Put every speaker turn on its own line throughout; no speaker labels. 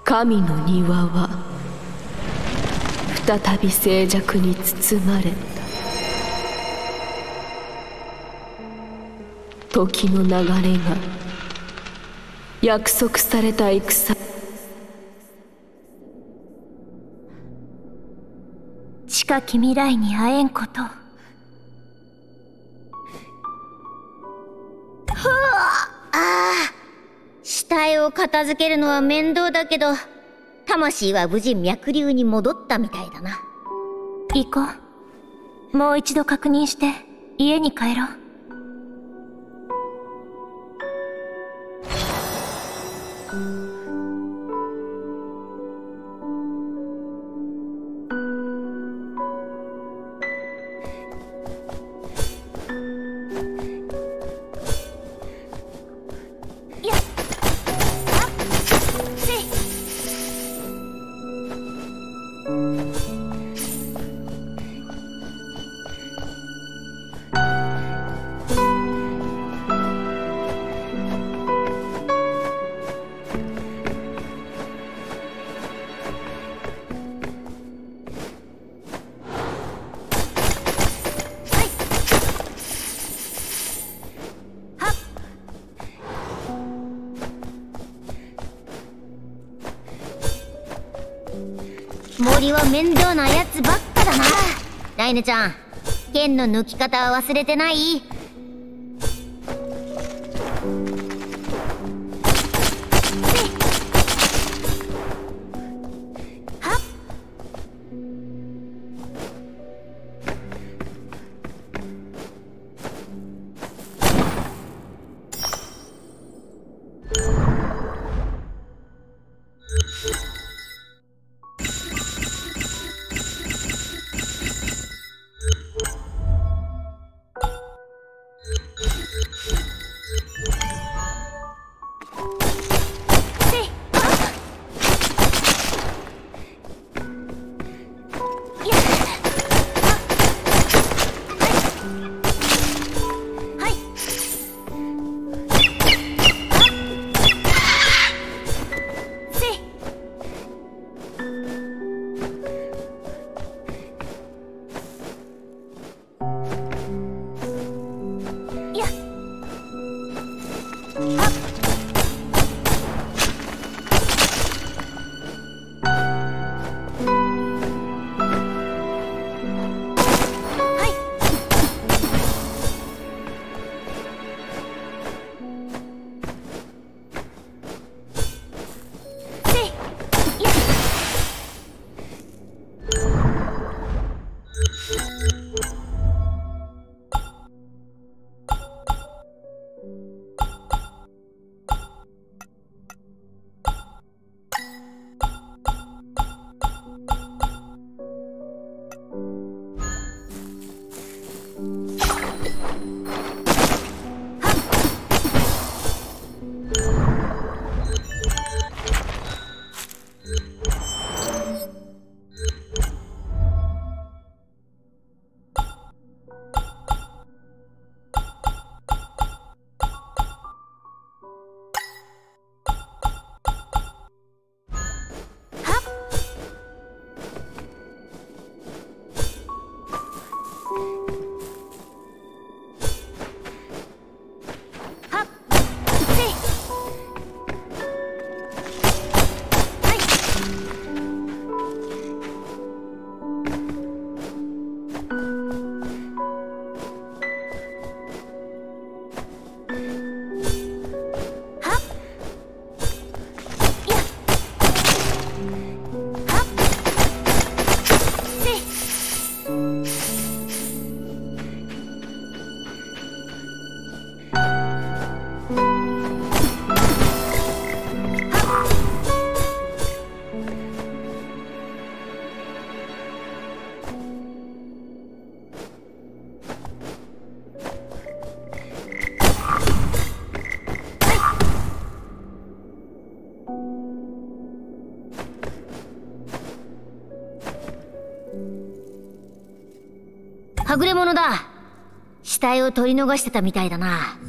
神の庭は再び静寂に包まれた。時の流れが約束された戦。
近き未来に会えんこと。死体を片付けるのは面倒だけど、魂は無事脈流に戻ったみたいだな。行こう。もう一度確認して家に帰ろう。森は面倒なやつばっかだな。ライネちゃん、剣の抜き方は忘れてない？はぐれ者だ。死体を取り逃してたみたいだな。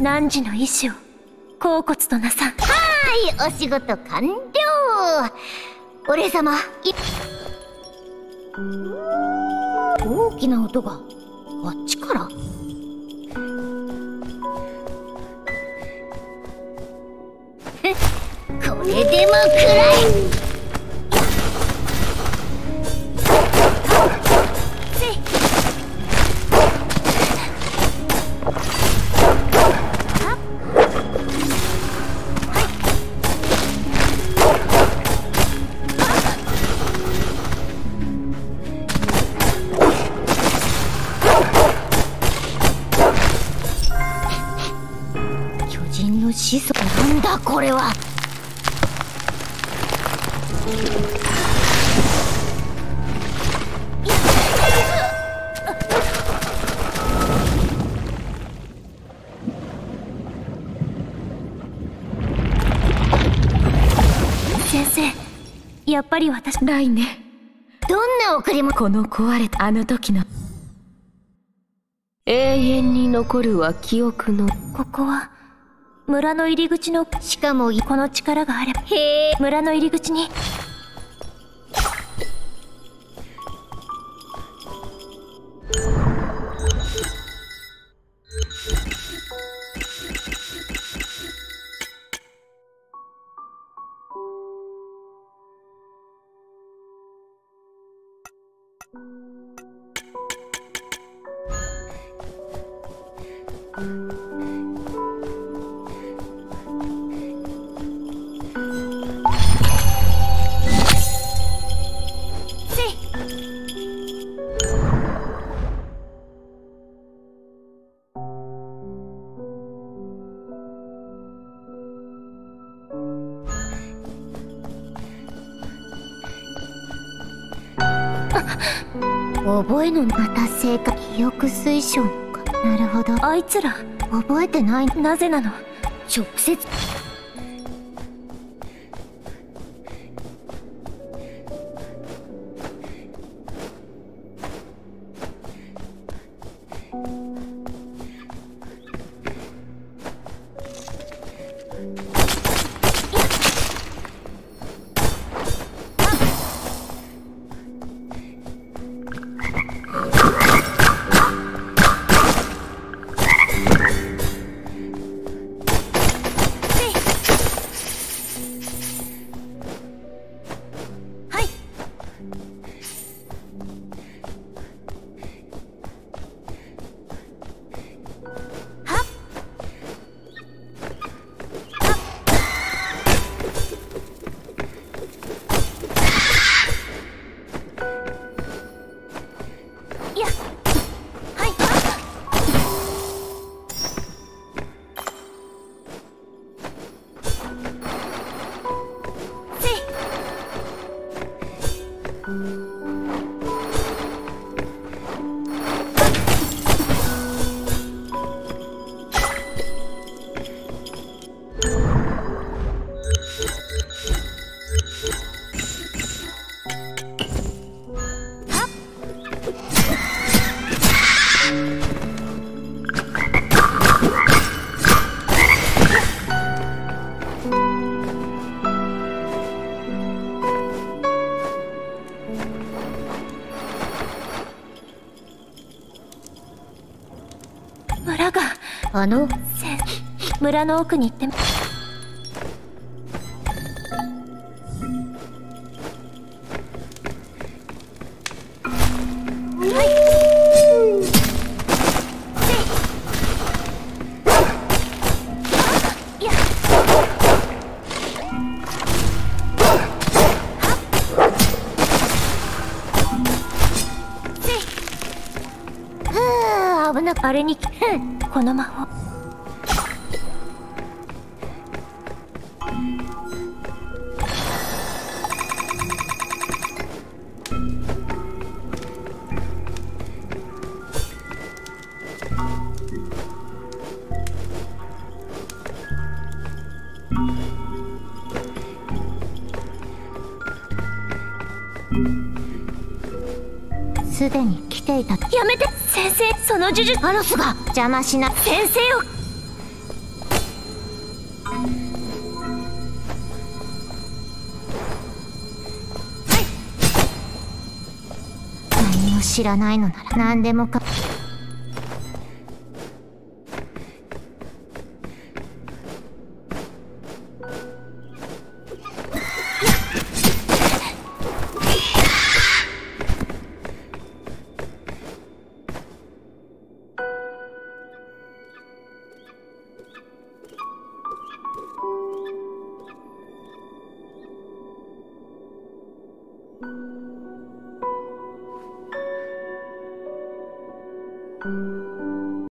汝の意志を恍惚となさん。はーい、お仕事完了。俺様大きな音があっちから。これでもくらえ。始祖なんだこれは。先生、やっぱり私
ないね。
どんな贈り物。
この壊れたあの時の永遠に残るは記憶の。
ここは村の入り口の、しかもこの力があれば、へえ、村の入り口に。覚えのまた正確記憶推奨か。なるほど。あいつら覚えてない。なぜなの。直接村が村の奥に行ってみ。あれにこの魔法。すでに来ていた。やめて先生、その呪術。アロスが邪魔しな。先生を知らないのなら何でもか。